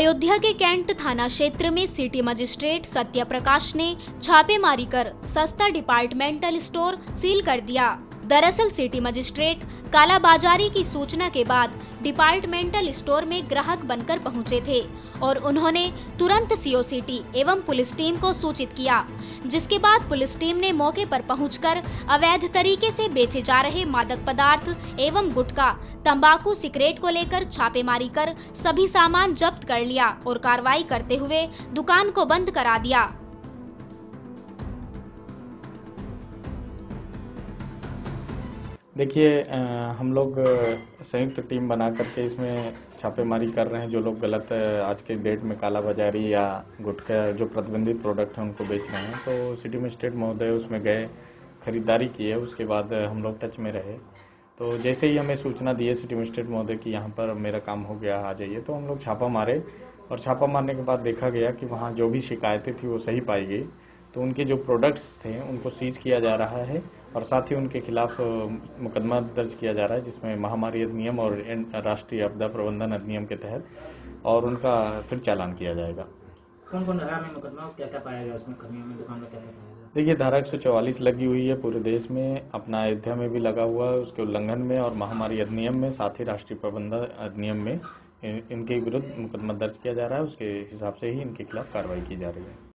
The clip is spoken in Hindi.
अयोध्या के कैंट थाना क्षेत्र में सिटी मजिस्ट्रेट सत्य प्रकाश ने छापेमारी कर सस्ता डिपार्टमेंटल स्टोर सील कर दिया। दरअसल सिटी मजिस्ट्रेट कालाबाजारी की सूचना के बाद डिपार्टमेंटल स्टोर में ग्राहक बनकर पहुंचे थे और उन्होंने तुरंत सीओ सिटी एवं पुलिस टीम को सूचित किया, जिसके बाद पुलिस टीम ने मौके पर पहुंचकर अवैध तरीके से बेचे जा रहे मादक पदार्थ एवं गुटखा, तंबाकू, सिगरेट को लेकर छापेमारी कर सभी सामान जब्त कर लिया और कार्रवाई करते हुए दुकान को बंद करा दिया। देखिए, हम लोग संयुक्त टीम बना करके इसमें छापेमारी कर रहे हैं। जो लोग गलत आज के डेट में कालाबाजारी या गुटखा जो प्रतिबंधित प्रोडक्ट हैं उनको बेच रहे हैं, तो सिटी मजिस्ट्रेट महोदय उसमें गए, खरीदारी किए। उसके बाद हम लोग टच में रहे। तो जैसे ही हमें सूचना दी है सिटी मजिस्ट्रेट महोदय कि यहाँ पर मेरा काम हो गया, आ जाइए, तो हम लोग छापा मारे और छापा मारने के बाद देखा गया कि वहाँ जो भी शिकायतें थी वो सही पाई गई। तो उनके जो प्रोडक्ट्स थे उनको सीज किया जा रहा है और साथ ही उनके खिलाफ मुकदमा दर्ज किया जा रहा है, जिसमें महामारी अधिनियम और राष्ट्रीय आपदा प्रबंधन अधिनियम के तहत, और उनका फिर चालान किया जाएगा। कौन कौन धारा में मुकदमा, क्या क्या पाया गया उसमें, खनियों में, दुकान में क्या क्या पाया गया? देखिए, धारा 144 लगी हुई है पूरे देश में, अपना अयोध्या में भी लगा हुआ है उसके उल्लंघन में, और महामारी अधिनियम में, साथ ही राष्ट्रीय प्रबंधन अधिनियम में इनके विरुद्ध मुकदमा दर्ज किया जा रहा है। उसके हिसाब से ही इनके खिलाफ कार्रवाई की जा रही है।